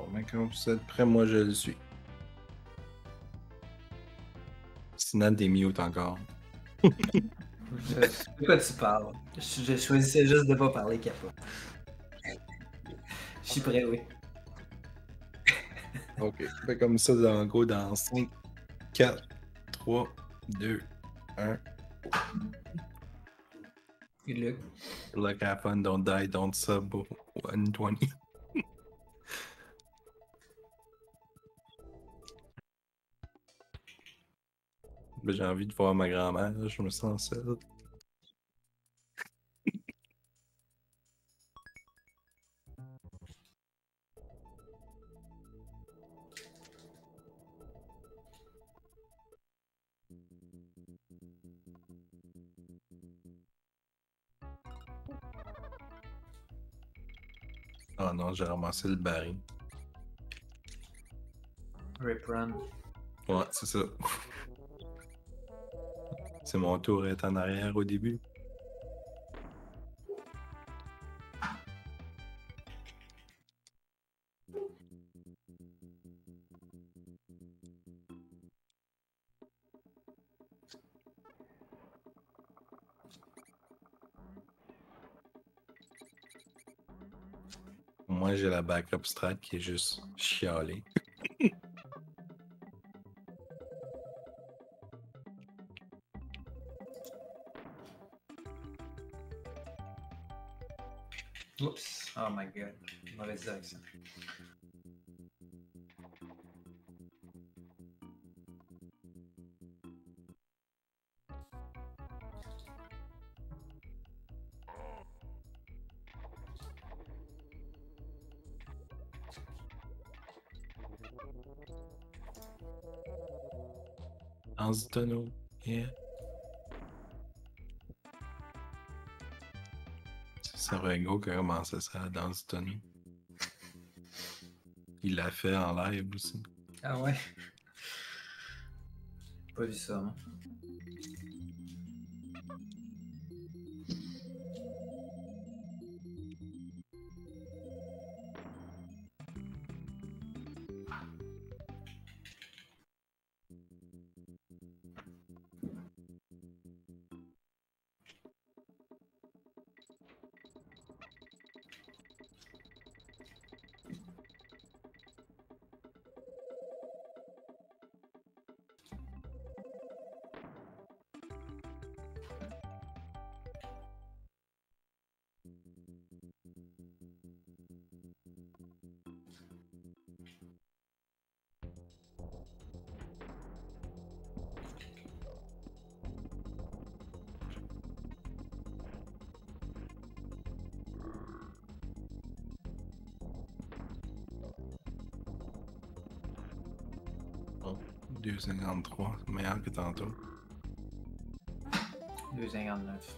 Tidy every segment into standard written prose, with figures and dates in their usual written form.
Bon, mais quand vous êtes prêts, moi je le suis. Sinon, t'es mute encore. De quoi tu parles? Je choisissais juste de pas parler capote. Je suis prêt, oui. Ok. Fait comme ça, en gros, dans 5, 4, 3, 2, 1. Good luck. Luck, have fun, don't die, don't sub 120. Ben, j'ai envie de voir ma grand-mère, je me sens seul. Oh non, j'ai ramassé le baril. Rip run. Ouais, c'est ça. C'est mon tour est en arrière au début. Moi, j'ai la backup strat qui est juste chialée. Oups. Oh my god. Mauvaise direction. Dans ce tonneau. Yeah. C'est Rego qui a commencé ça dans ce tonneau. Il l'a fait en live aussi. Ah ouais? Pas vu ça, non? Oh, 2,53, meilleur que tantôt. 2,59.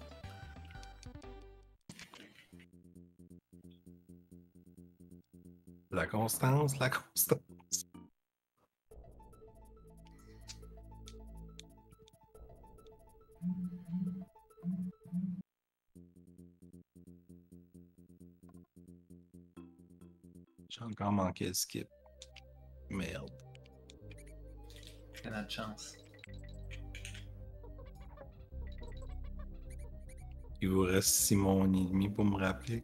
La constance, la constance. J'ai encore manqué le skip. Merde. C'est notre chance. Il vous reste 6 mois et demi pour me rappeler.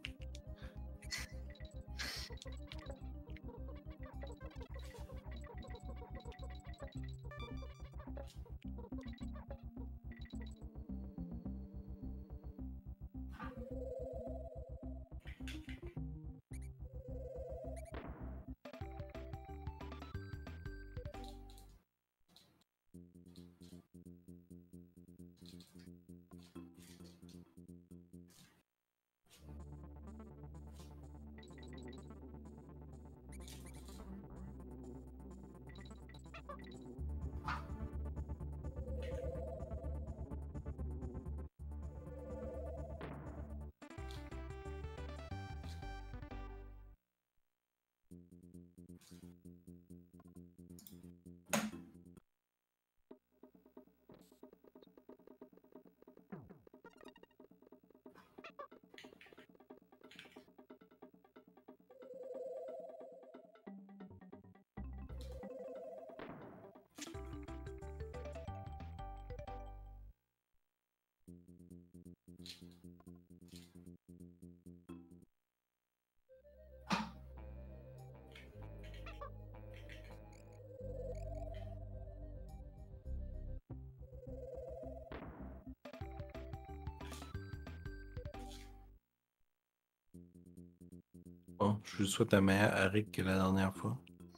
Bon, je lui souhaite un meilleur Eric que la dernière fois.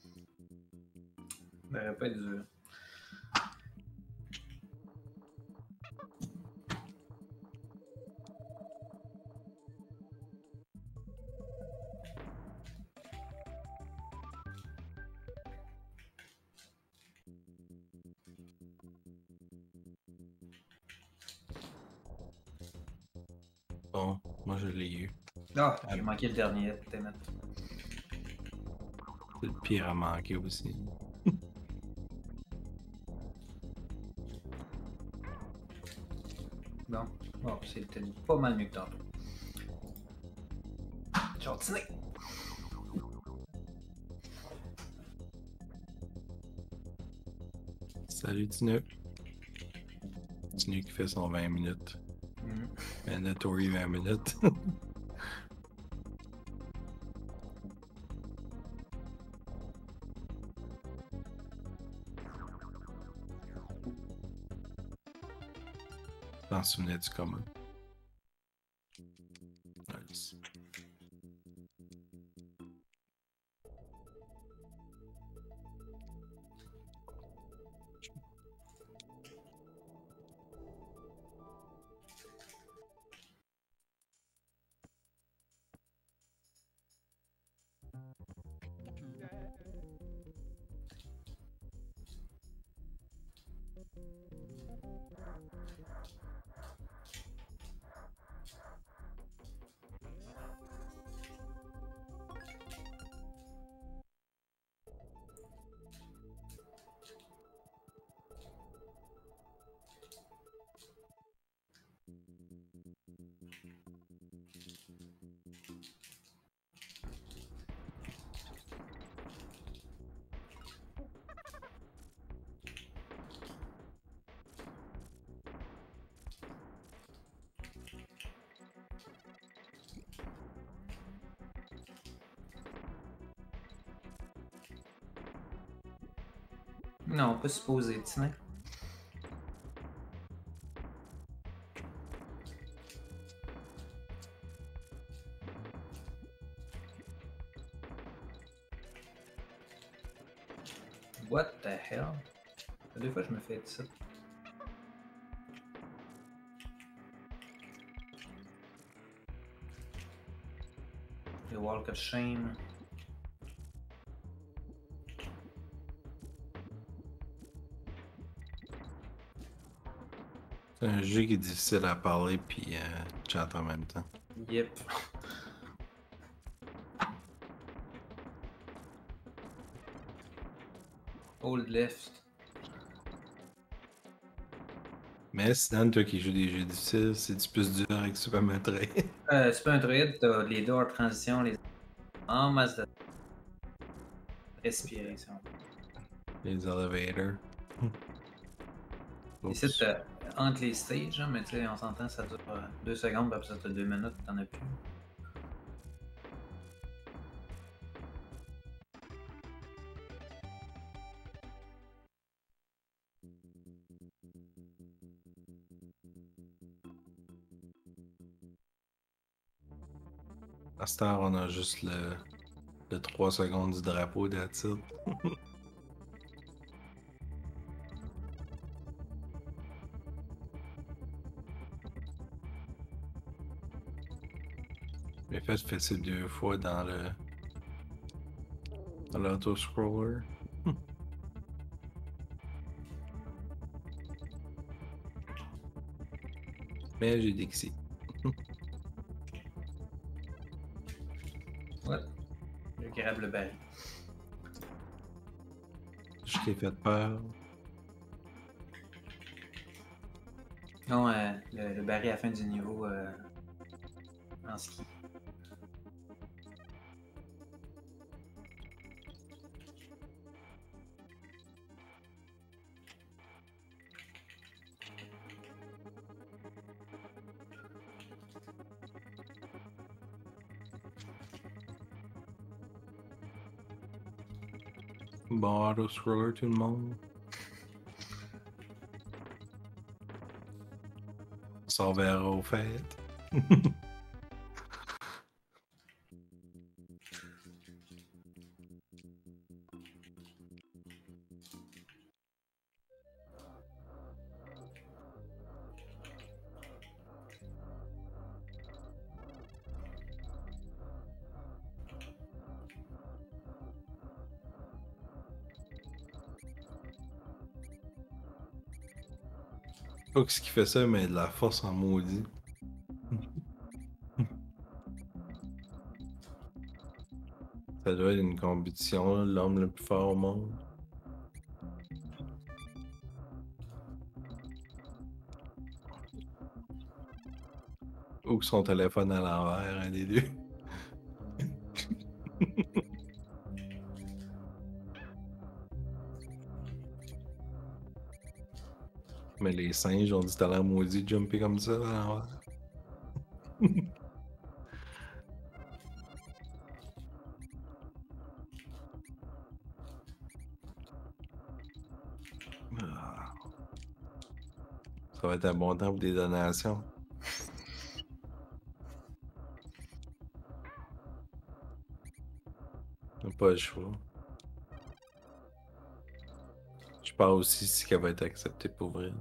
Ça aurait pas été dur. Bon, moi je l'ai eu. Ah, j'ai manqué le dernier, peut-être. C'est le pire à manquer aussi. Bon, bon c'était pas mal mieux que tantôt. Gentil. Salut Tinu. Tinu qui fait son 20 minutes. Mandatory 20 minutes. T'en souvenais-tu comment? Nice. Non, pas supposé, tiens. What the hell? Des fois, je me fais ça. Le Walk of Shame. C'est un jeu qui est difficile à parler puis chat en même temps. Yep. Hold left. Mais sinon, toi qui joues des jeux difficiles, c'est plus dur avec Super Metroid. Super Metroid, t'as les deux hors transition, les en masse de respiration. Les elevators. Ici, t'as entre les stages, hein, mais tu sais, on s'entend, ça dure 2 secondes, puis après ça, t'as 2 minutes, t'en as plus. À cette heure, on a juste le 3 secondes du drapeau d'attitude. J'ai fait ça 2 fois dans l'auto-scroller. Mais j'ai Dixie. Ouais. Je grab le baril. Je t'ai fait peur. Non, le baril à la fin du niveau en ski. Bon auto-scroller tout le monde. On s'en verra au fait. Pas que ce qui fait ça, mais de la force en maudit. Ça doit être une compétition, l'homme le plus fort au monde. Ou que son téléphone à l'envers, un des deux. Mais les singes ont du talent maudit de jumper comme ça à l'envers. Ah. Ça va être un bon temps pour des donations. Pas le choix. Je pense aussi si qu'elle va être acceptée pour vrai.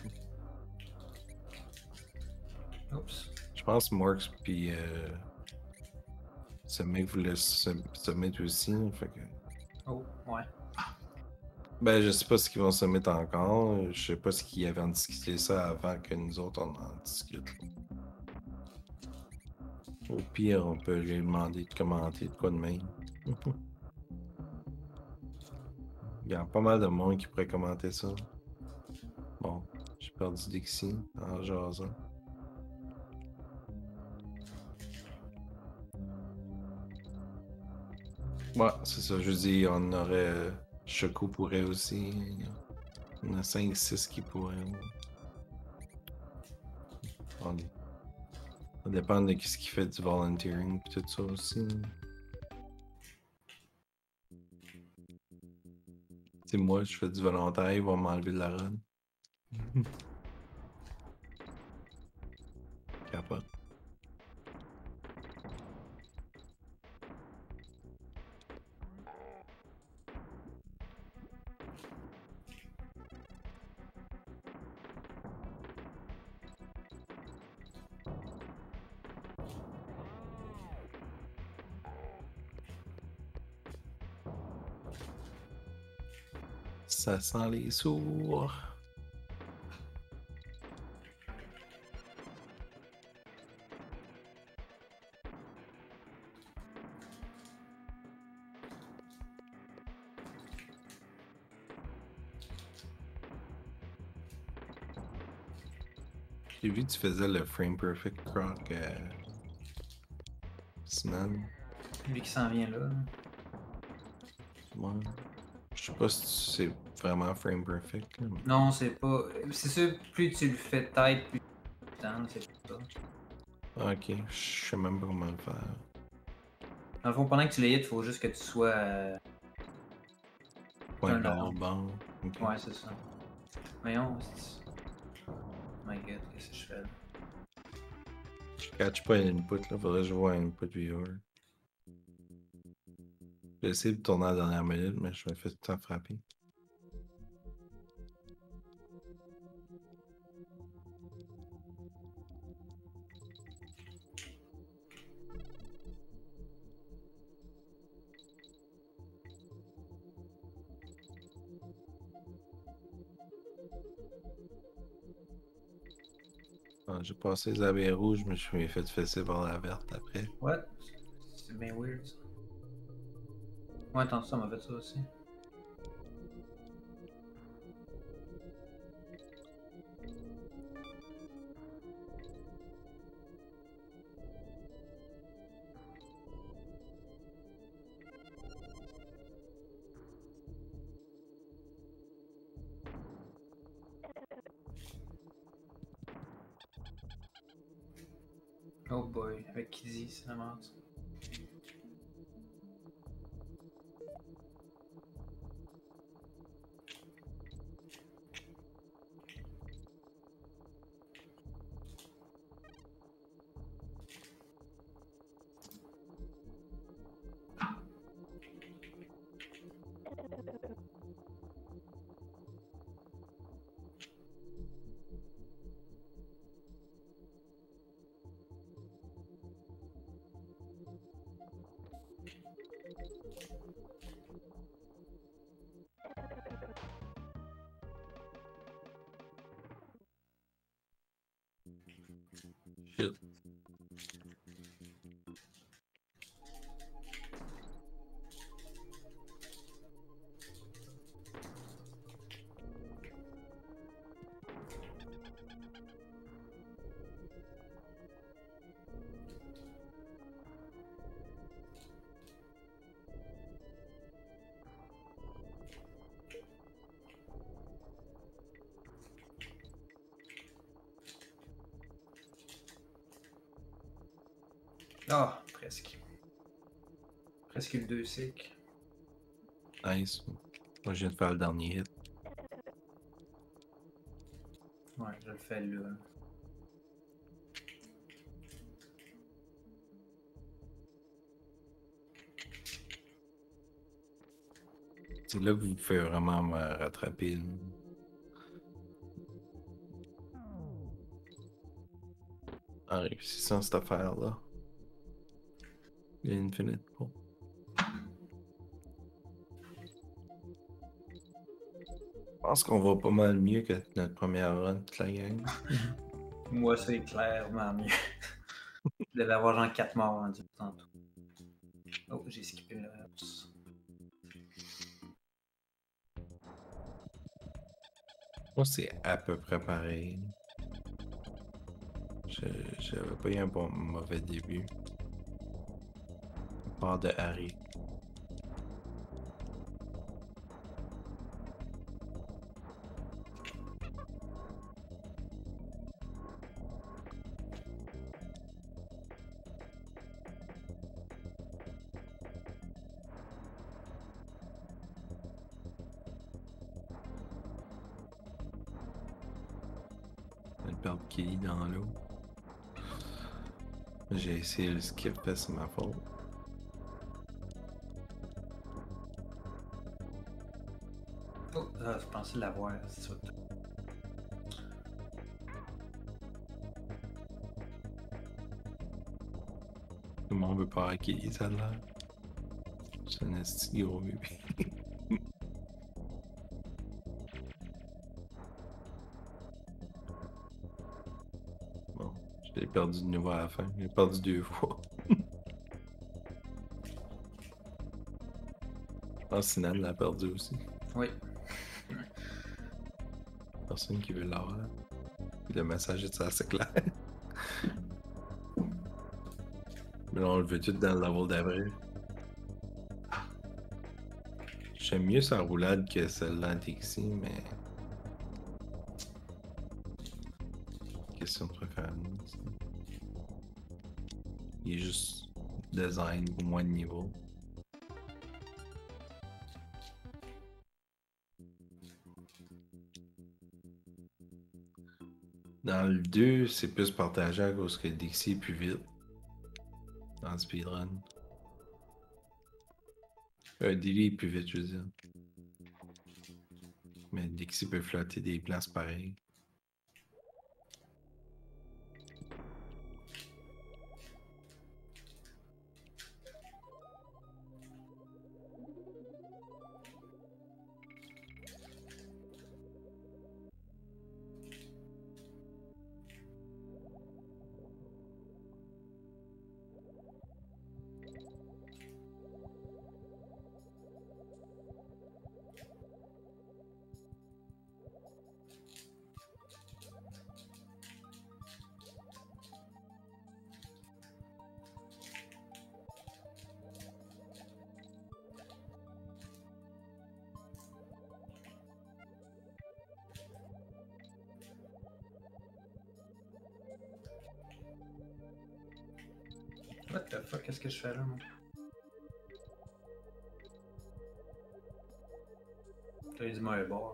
Oups. Je pense Marks puis ce mec voulait se mettre aussi. Fait que... Oh, ouais. Ben, je sais pas ce qu'ils vont se mettre encore. Je sais pas ce qu'ils avaient en discuté ça avant que nous autres on en discute. Au pire, on peut lui demander de commenter de quoi de même. Il y a pas mal de monde qui pourrait commenter ça. Bon, j'ai perdu Dixie en jasant. Ouais, c'est ça, je dis, on aurait. Choco pourrait aussi. Il y en a 5-6 qui pourraient. Ça dépend de ce qui fait du volunteering et tout ça aussi. C'est moi, je fais du volontaire, ils vont m'enlever de la run. Capote. Ça sent les sourds. J'ai vu que tu faisais le frame perfect croc semaine. Lui qui s'en vient là. Ouais. Je sais pas si c'est vraiment frame perfect. Là, mais... Non, c'est pas. C'est sûr, plus tu le fais tête, plus tu temps, c'est ça. Ok, je sais même pas comment le faire. Dans le fond, pendant que tu les hits, il faut juste que tu sois. Point Turn barre, on. barre. Ok. Ouais, c'est ça. Voyons, c'est. My god, qu'est-ce que je fais là? Je catch pas un input, là. Faudrait que je vois un input viewer. J'ai essayé de tourner à la dernière minute, mais je me fais tout le temps frapper. Ah, j'ai passé les abeilles rouges, je me suis fait fesser par la verte après. What? C'est bien weird ça. Ouais, attends, ça m'a fait ça aussi. Oh boy, avec Kizzy, c'est la merde. Shit. Ah, presque. Presque le 2 cycles. Nice. Moi, je viens de faire le dernier hit. Ouais, je le fais là. C'est là que vous pouvez vraiment me rattraper. Là. En réussissant cette affaire-là. Il y a Infinite. Bon. Je pense qu'on va pas mal mieux que notre première run, toute la gang. Moi, c'est clairement mieux. Je devais avoir genre 4 morts en tantôt. Oh, j'ai skippé le reste. Moi, c'est à peu près pareil. J'avais pas eu un bon mauvais début. À part de Harry. Je vais perdre Kelly dans l'eau. J'ai essayé le skip, c'est ma faute. Oh, je pensais l'avoir, c'est ça. Tout le monde veut pas Kelly, ça là. C'est un esti gros bébé. Bon, je l'ai perdu de nouveau à la fin. J'ai perdu 2 fois. Je pense que Sinan l'a perdu aussi. Oui. Personne qui veut l'avoir. Le message est assez clair. Mais là, on le veut tout dans le level d'après. J'aime mieux sa roulade que celle-là en Dixie, mais. Question de préférence. Il est juste design pour moins de niveau. Dans le 2, c'est plus partagé à cause que Dixie est plus vite. Dans le speedrun. Dilly est plus vite, je veux dire. Mais Dixie peut flotter des places pareilles. What the fuck, qu'est-ce que je fais là, moi? T'as eu du mauvais bord.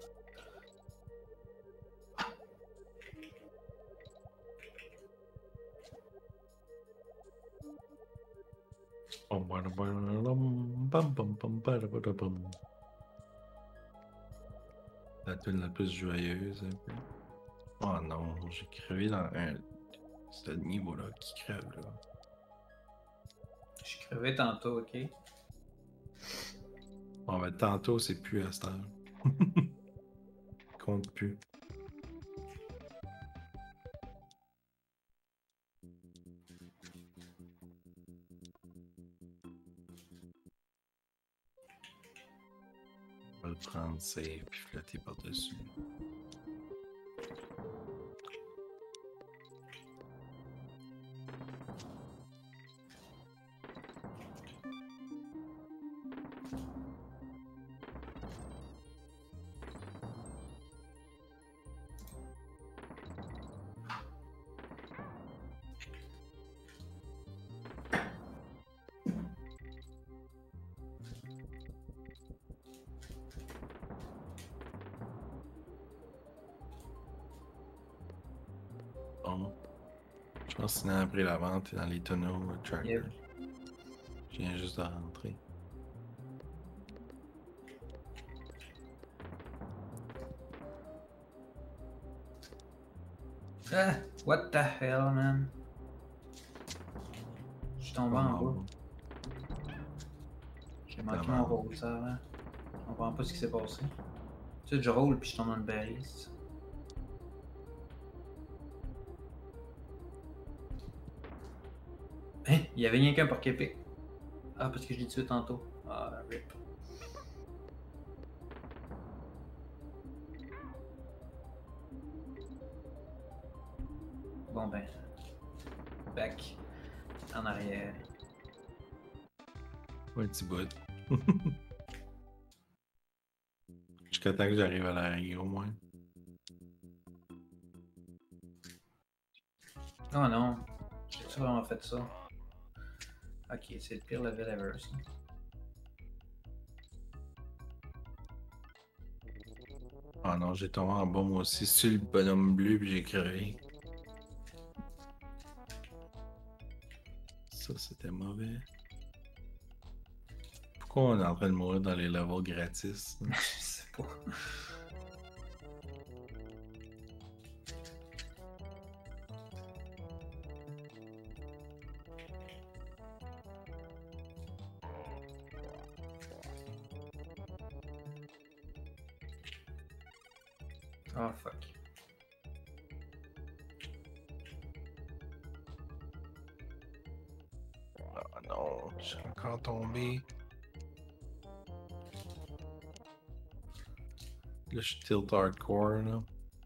La tune la plus joyeuse, un peu. Oh non, j'ai crevé dans ce niveau-là qui crève, là. Je suis crevé tantôt, ok? Bon, ben, tantôt, c'est plus à cette heure. Compte plus. le prendre safe puis flotter par-dessus. Bon. Je pense que sinon après la vente, t'es dans les tonneaux tracker. Yep. Je viens juste de rentrer. Ah, what the hell, man? Je suis tombé en bas. J'ai manqué mon rôle, ça avant. Je comprends pas ce qui s'est passé. Tu sais, je roule puis je tombe dans le balise. Hein? Il y avait rien qu'un porc épic. Ah, parce que je l'ai tué tantôt. Ah, rip. Bon ben. Back. En arrière. Un petit bout. Jusqu'à temps que j'arrive à l'arrière au moins. Oh non. J'ai-tu vraiment fait ça? Ok, c'est le pire level ever, ça. Ah non, j'ai tombé en bas moi aussi sur le bonhomme bleu puis j'ai crevé. Ça, c'était mauvais. Pourquoi on est en train de mourir dans les levels gratis? Je sais pas. Oh fuck. Ah non, je suis encore tombé. Là, je suis tilt hardcore, là.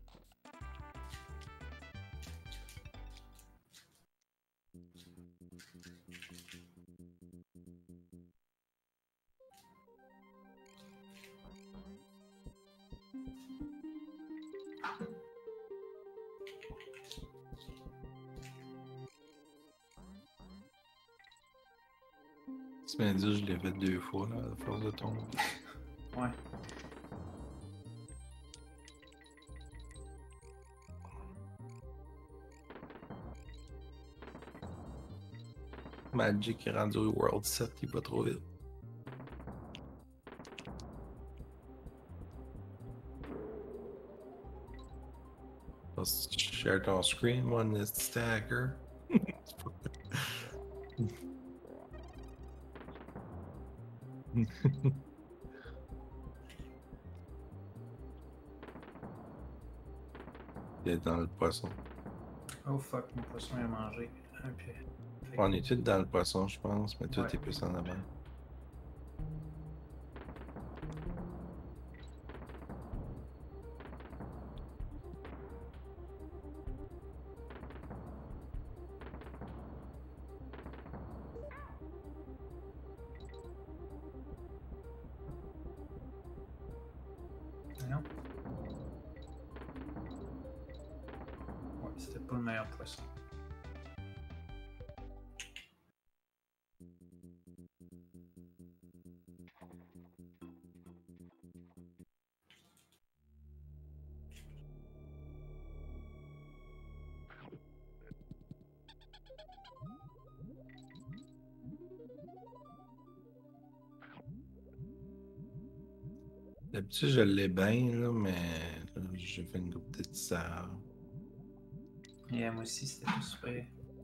Tu m'as dit, je l'ai fait 2 fois, là, à force de tomber. Ouais. Magic est rendu au World 7, il va trop vite. Parce que tu share ton screen, moi, Nest Stacker. Il est dans le poisson. Oh fuck, mon poisson a mangé un pied. On est tous dans le poisson, je pense, mais toi, Ouais. t'es plus en avant. Non? Ouais, c'était pas le meilleur poisson. D'habitude, je l'ai bien, là, mais là, j'ai fait une coupe de tissard. Et moi aussi, c'était pas super.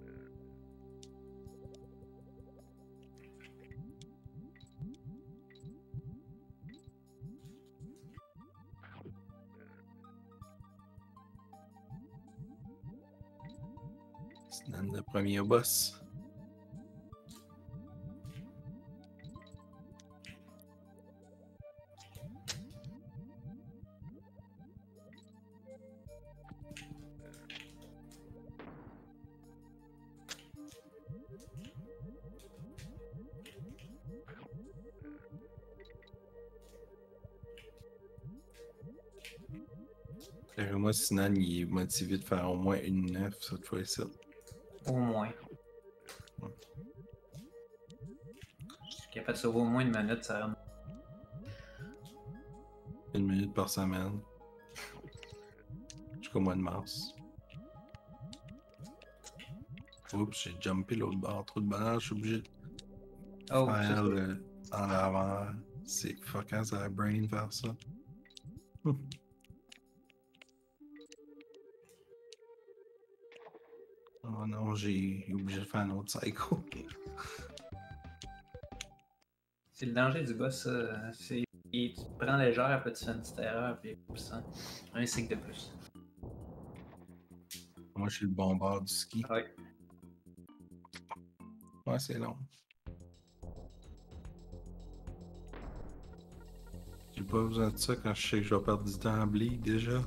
C'est dans le premier boss. Moi, Sinan, il est motivé de faire au moins une 9 cette fois-ci. Au moins. Ouais. Je suis capable de sauver au moins une minute, ça rend. 1 minute par semaine. Jusqu'au mois de mars. Oups, j'ai jumpé l'autre bord. Trop de bonheur, je suis obligé de Oh, faire le en avant. C'est fucking ça la brain faire ça. Oh non, j'ai obligé de faire un autre cycle. c'est le danger du boss, ça. C'est. Tu te prends légère, après tu fais une petite erreur, puis ça. Un cycle de plus. Moi, je suis le bon bord du ski. Ouais. Ouais, c'est long. J'ai pas besoin de ça quand je sais que je vais perdre du temps à bleed déjà.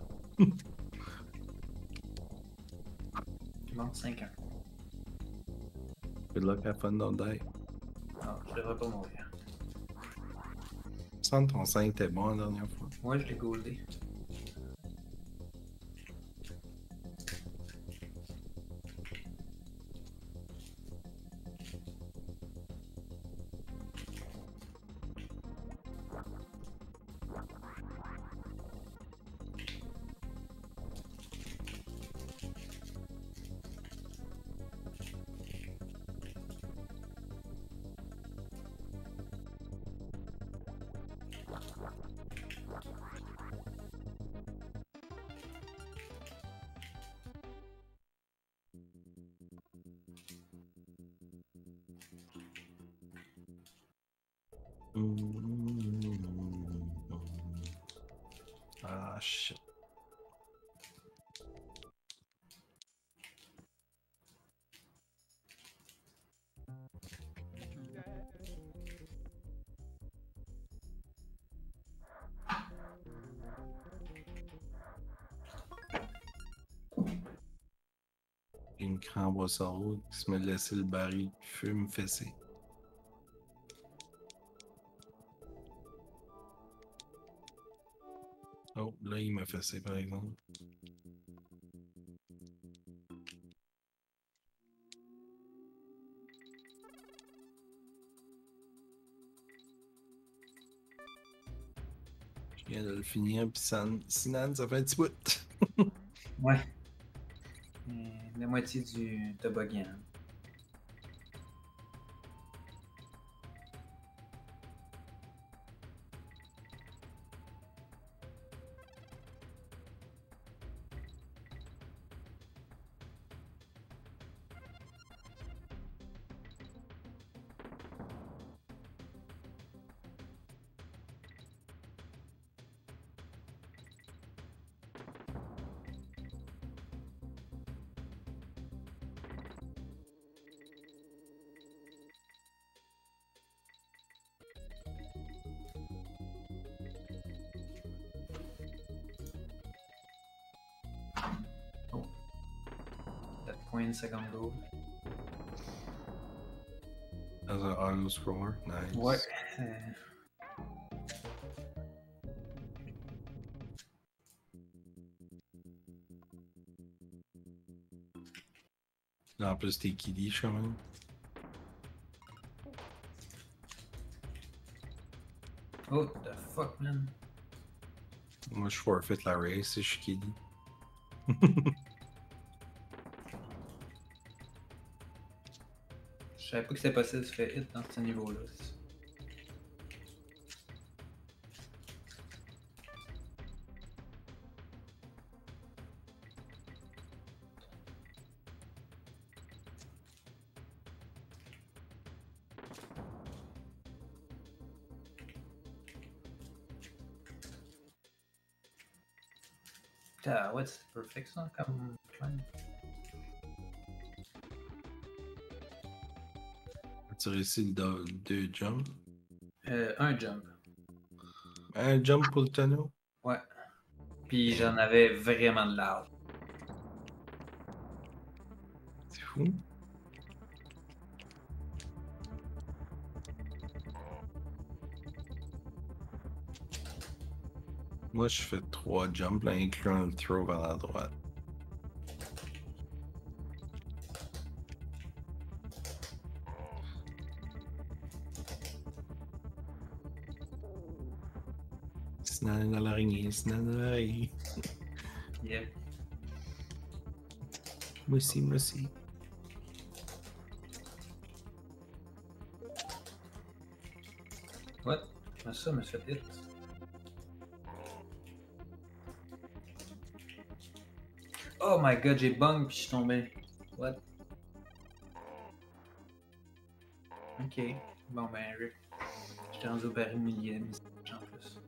Il manque 5 ans. Good luck, have fun, don't die. Non, je devrais pas mourir. Sans ton 5 était bon la dernière fois. Moi, je l'ai goldé. Ah, shit. J'ai une crampe au cerveau qui se met laisser le baril qui fume fessé. Oh, là, il m'a fessé par exemple. Je viens de le finir, puis Sinan, ça fait un petit bout. Ouais. La moitié du toboggan. Oh. 4 points de seconde goal. As an auto scroller, nice. Ouais. Là, en plus, t'es kiddish quand même. Oh, the fuck, man. Moi, je forfeit la race et je suis kiddie. Je savais pas que c'était possible de se faire hit dans ce niveau-là. Ah ouais, c'est perfect ça comme climb. Tu réussis deux jumps. Un jump. Un jump pour le tonneau. Ouais. Puis j'en avais vraiment de large. C'est fou. Moi, je fais 3 jumps, là, incluant le throw vers la droite. Sinon, dans l'araignée, sinon, dans l'araignée. Yep. Moi aussi, moi aussi. What? Comment ça me fait hit? Oh my god, j'ai bung puis je suis tombé. What? Ok. Bon ben, Rick. J'étais rendu au baril millième en plus.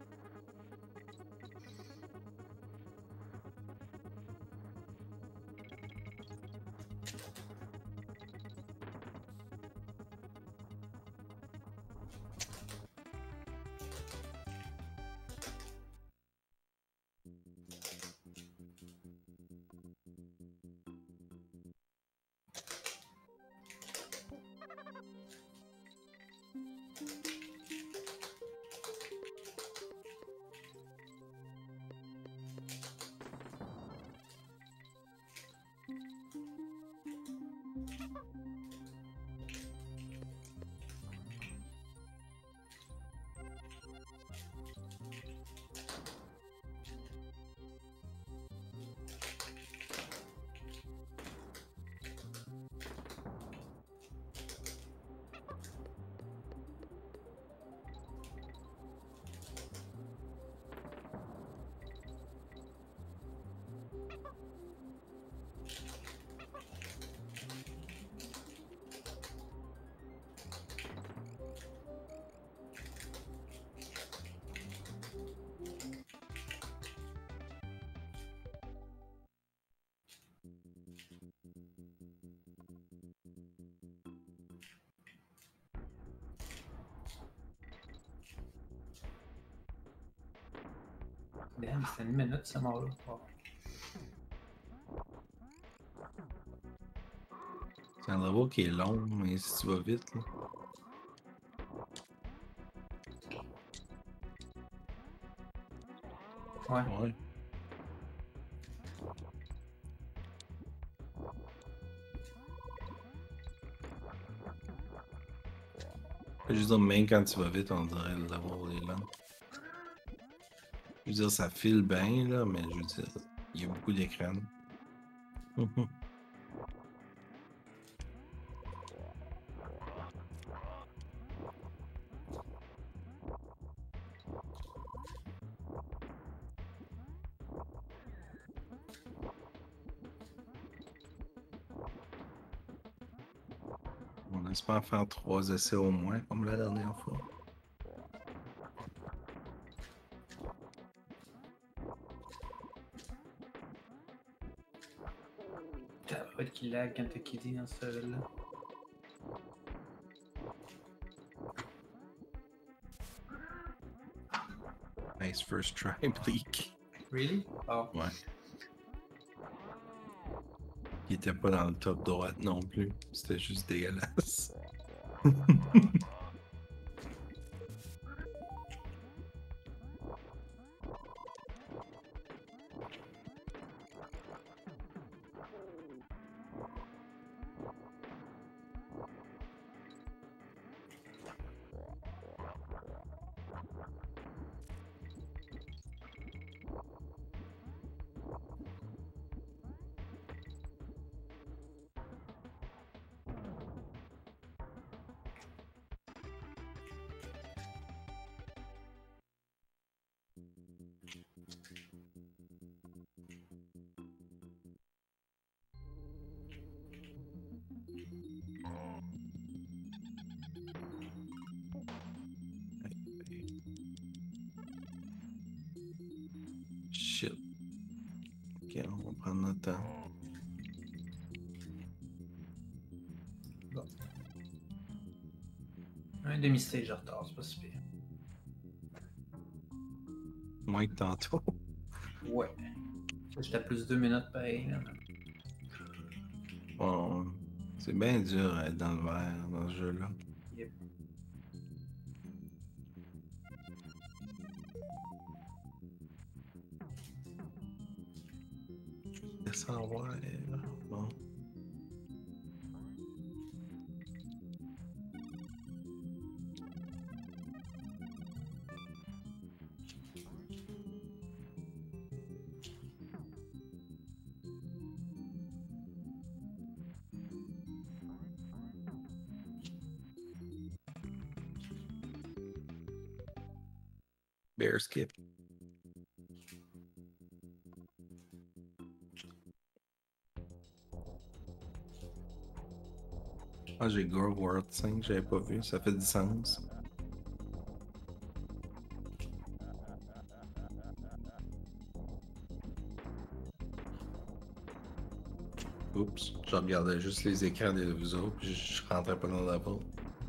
Damn, c'était une minute ce mort-là. Wow. C'est un level qui est long, mais si tu vas vite, là. Ouais. Ouais. Je veux dire, même quand tu vas vite, on dirait le level est lent. Je veux dire, ça file bien, là, mais je veux dire, il y a beaucoup d'écrans. On espère faire 3 essais au moins, comme la dernière fois. T'as pas qu'il lag quand t'as quitté dans ce level-là. Nice first try, Bleak. Really? Oh. Ouais. Il était pas dans le top droite non plus. C'était juste dégueulasse. Shit. Ok, on va prendre notre temps. Bon. Un demi-stage de retard, c'est pas si pire. Moins que tantôt. Ouais. J'étais à plus de 2 minutes pareil. Là. Bon, c'est bien dur à être dans le vert dans ce jeu-là. Yep. sans voir. Bon. Bear skip. Ah, j'ai Gore World 5, j'avais pas vu, ça fait du sens. Oups, je regardais juste les écrans de vous autres, puis je rentrais pas dans la porte.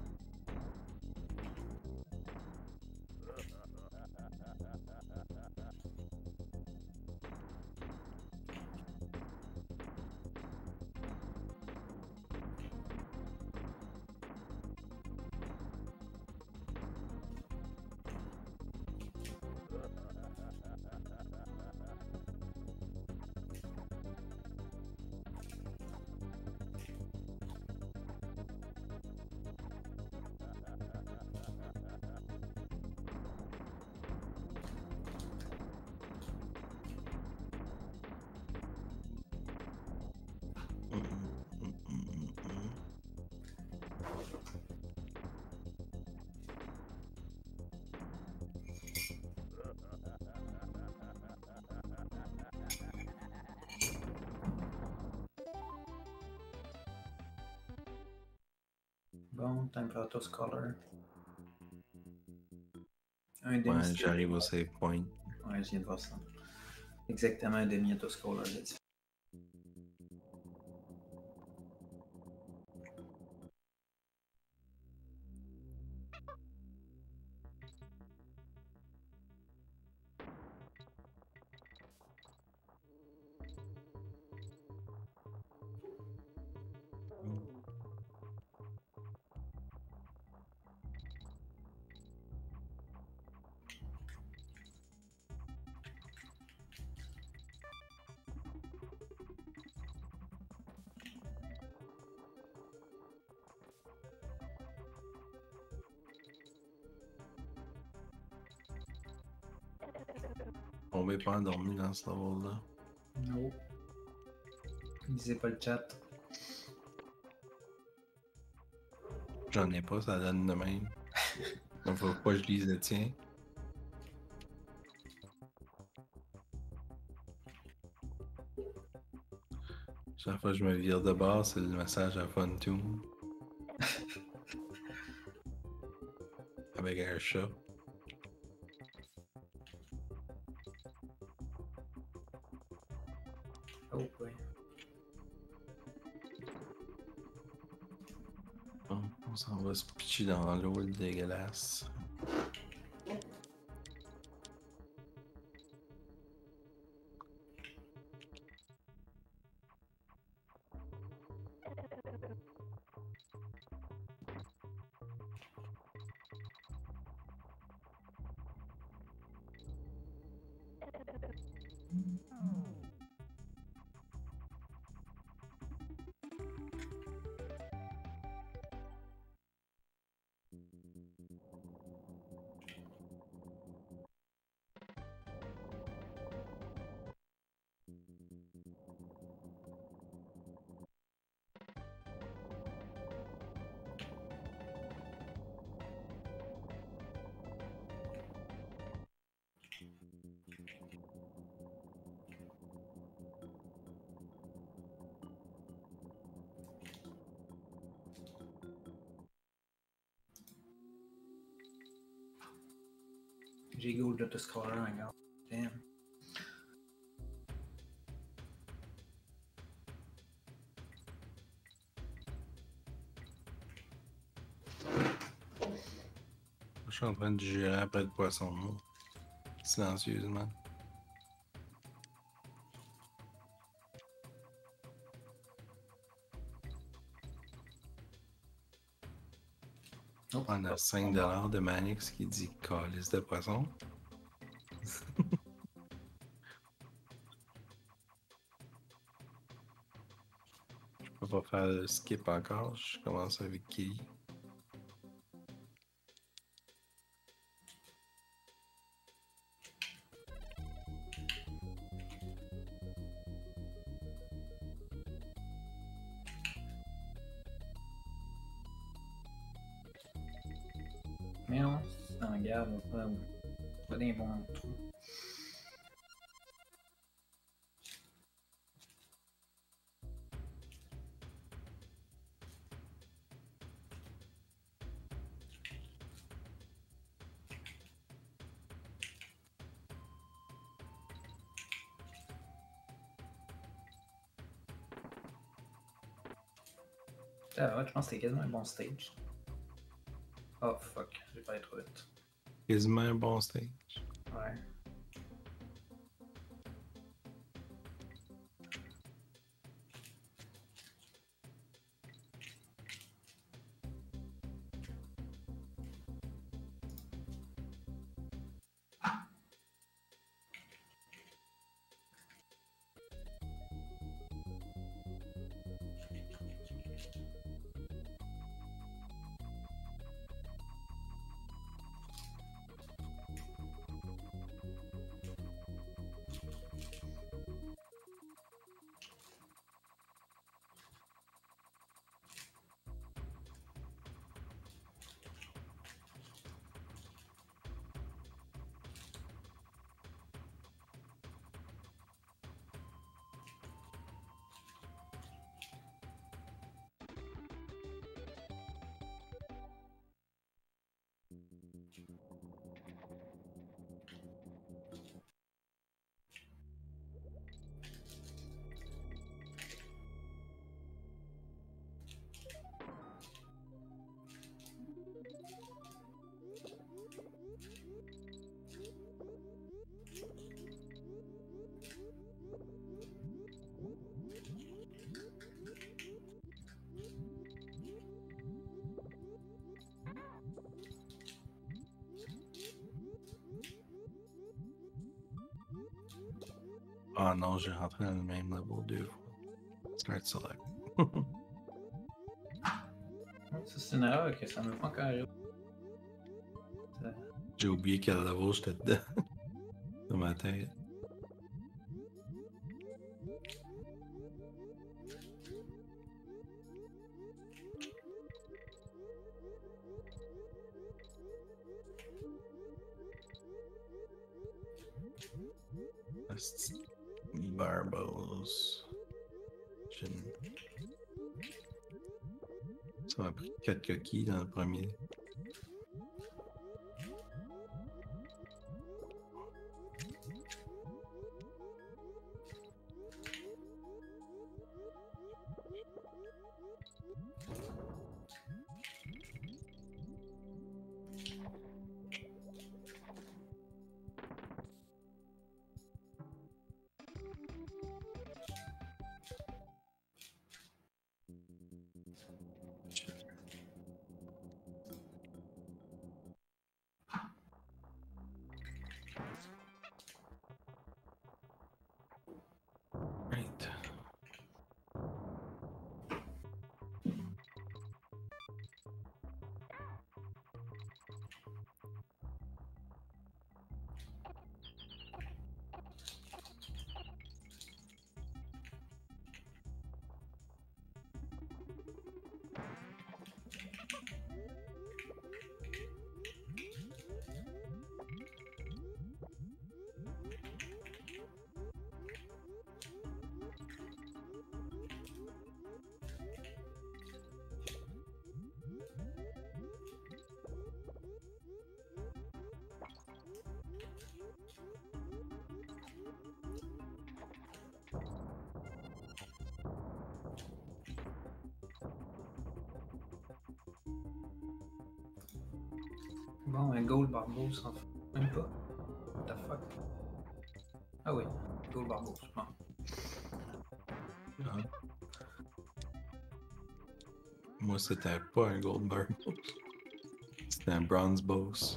Bon, time for Auto-Scholar. Un Ouais, demi j'arrive au save point. Ouais, je viens de voir ça. Exactement un demi Auto-Scholar de différence. Tombé pas endormi dans ce level-là. Non. Lisez pas le chat. J'en ai pas, ça donne de même. Donc faut pas que je lise le tien. Chaque fois que je me vire de bord, c'est le message à Funtune. Avec un chat. Oh, ouais. Bon, on s'en va se pitcher dans l'eau dégueulasse. J'ai gold Auto-Scholar encore. Damn. Je suis en train de gérer après le poisson. Silencieusement. Oh, On a 5$ de Manix qui dit calice de poisson. peux pas faire le skip encore. Je commence avec Kelly. Mais on s'en garde, pas des bons trous. Ah ouais, je pense que c'était quasiment un bon stage. Oh fuck, j'ai pas été trop vite. Quasiment un bon stage. Ouais. Ah non, j'ai rentré dans le même level 2 fois. Start select. Ça, c'est une erreur que ça me fait encore arriver. J'ai oublié quel level j'étais dedans. Dans ma tête. Barbos. Ça m'a pris 4 coquilles dans le premier. Right. Bon, un Gold Barbeau, ça en fait même pas. What the fuck? Ah oui, Gold Barbeau, bon. Ah. Moi, c'était pas un Gold Barbos. C'était un Bronze Boss.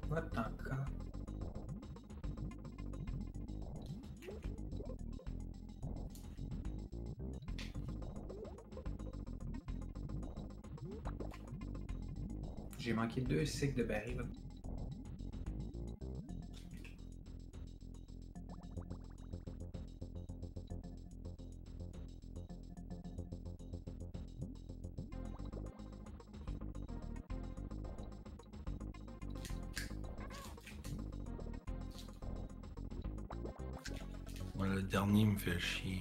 What encore? J'ai manqué 2 cycles de baril. Ouais, le dernier me fait chier.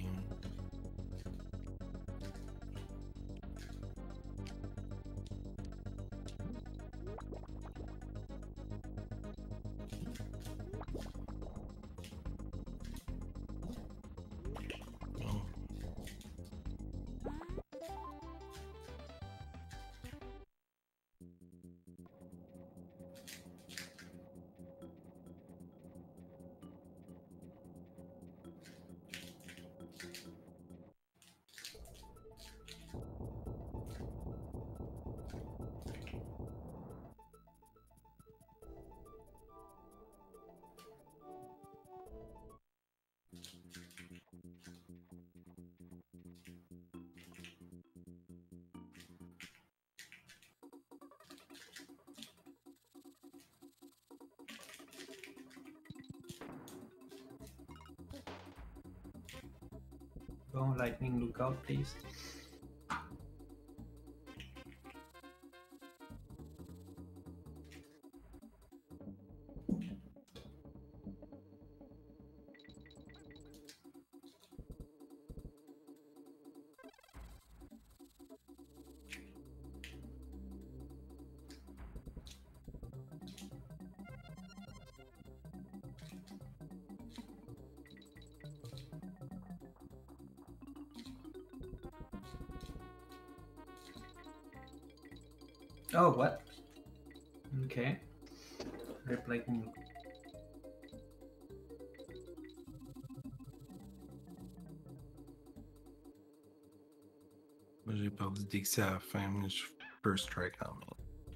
Bon, lightning lookout, please. Oh, what? Okay. Rip lightning. Moi, j'ai perdu dès que c'est à la fin, mais je first strike quand même.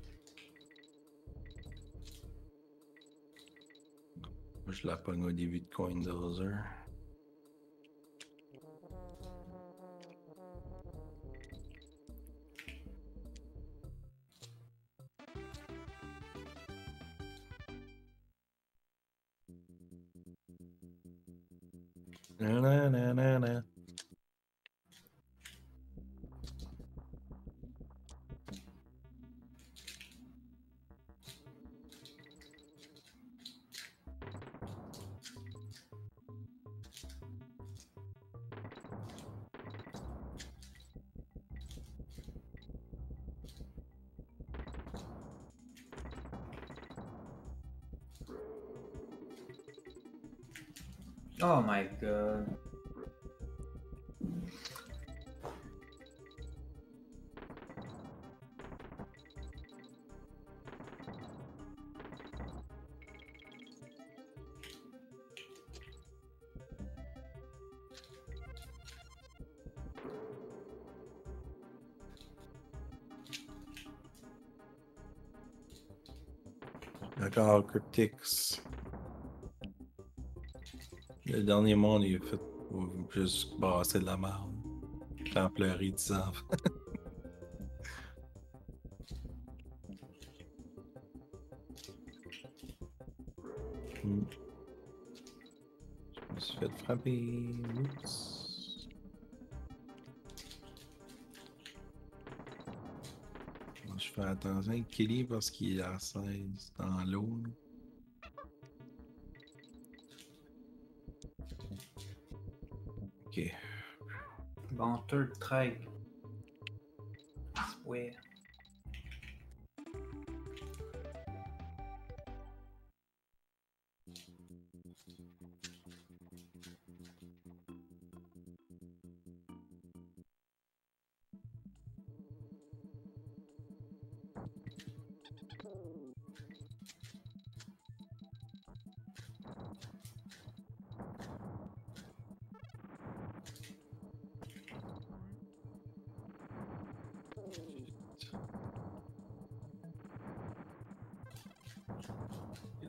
Moi, je la pogne au début de Coin Dozer. Nanana. Oh my god. D'accord, Cryptix. Le dernier monde, il a fait juste brasser de la merde. Quand pleurer 10 ans. Je me suis fait frapper. Oups. Je fais attention à Kelly parce qu'il est à 16 dans l'eau. Ok. Bon, third try. Ouais.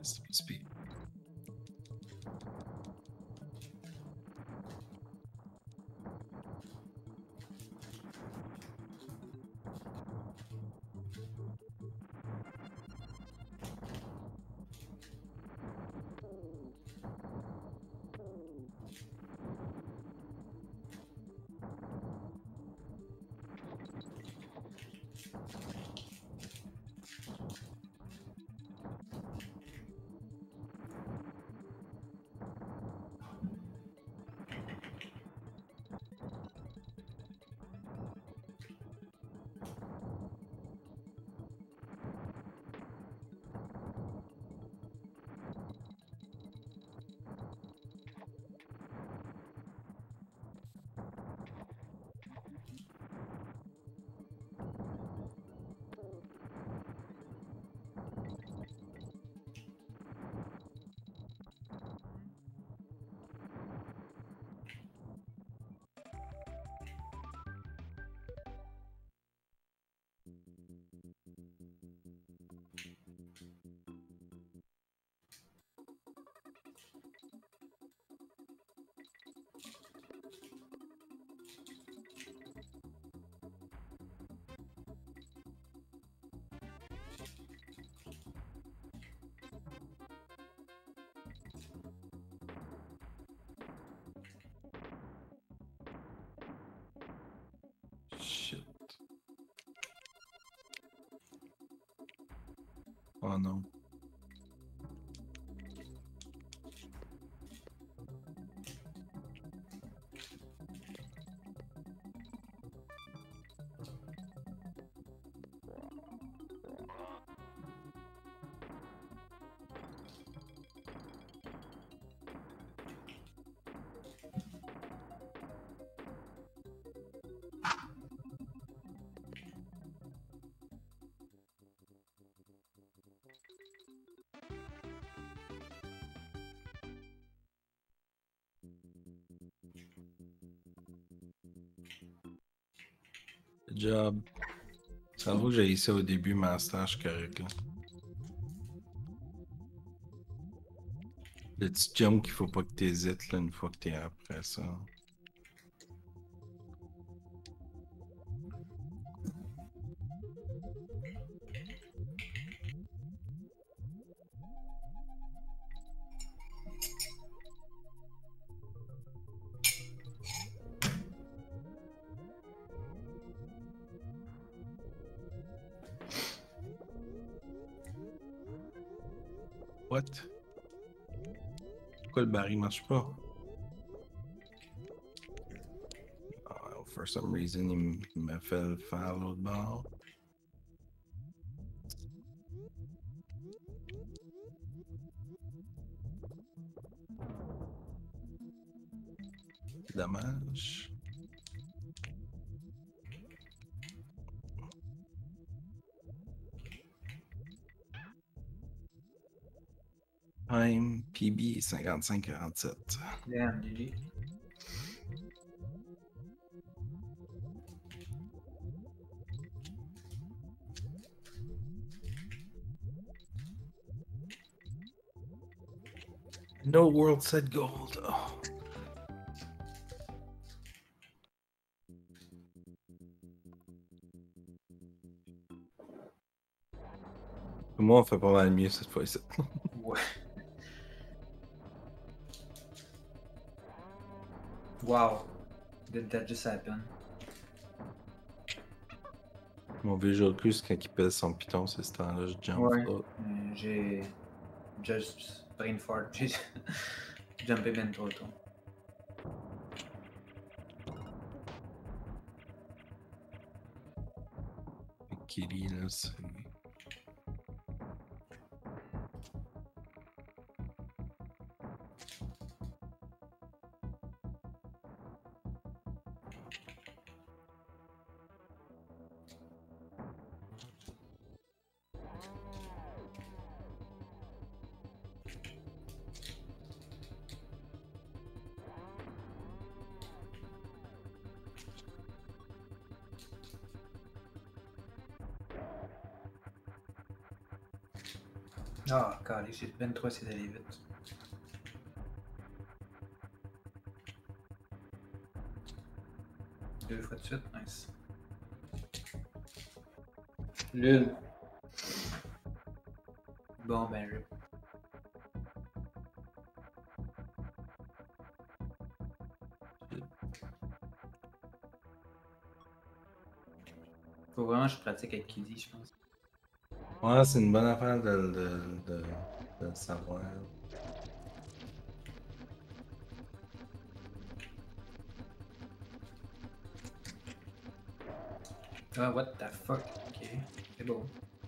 c'est pas si pire. Shit. Oh non. Good job. Ça vaut que j'ai essayé au début, mais à ce temps, je suis correct. Là. Le petit jump qu'il faut pas que tu hésites là, une fois que tu es après ça. What? Pourquoi le baril marche pas? Oh, for some reason, il m'a fait le faire l'autre bord. Dommage. Time PB 55-47. Damn, GG. No world set gold. Oh. Moi, on fait pas mal mieux cette fois-ci. Ouais. Wow. Did that just happen? Mon visual cue, c'est quand il pèse son piton, c'est ce temps-là, je jump. Ouais. Oh. J'ai just brain fart. J'ai jumpé bien trop tôt. Kitty, là, c'est... Ah, calé, j'ai 23 essayé d'aller vite. Deux fois de suite, nice. Lune. Bon, ben, rip. Faut vraiment que je pratique avec Kiddy, je pense. Ouais, c'est une bonne affaire de le savoir. Ah, what the fuck? Ok, c'est beau.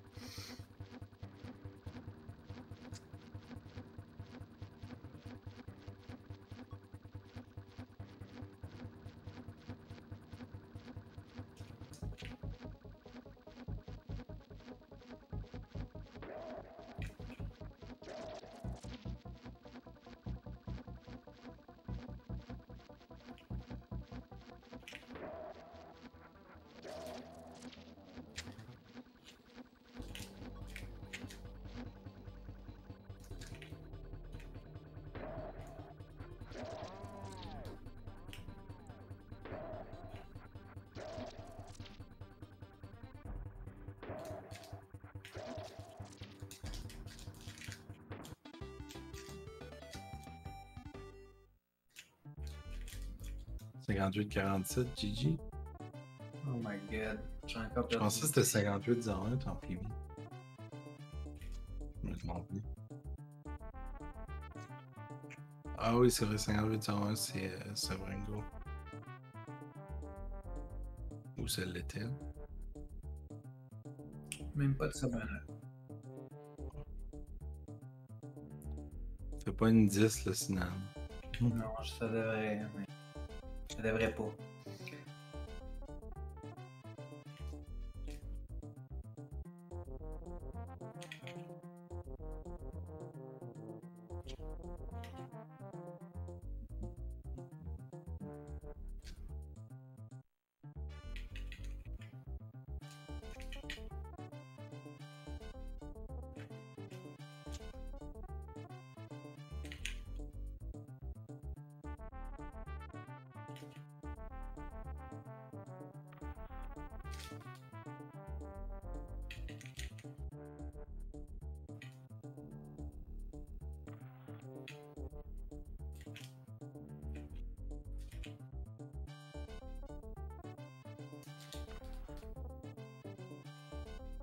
« 58-47, GG. Oh my god. J'ai encore Je perdu. pensais que c'était 58-01 ton PB. Je me demande plus. Ah oui, c'est vrai, 58-01, c'est Bringo. Ou ça l'était. Même pas de summoner. Fais pas une 10 là, sinon. Non, ça devrait. Mais... ça devrait pas.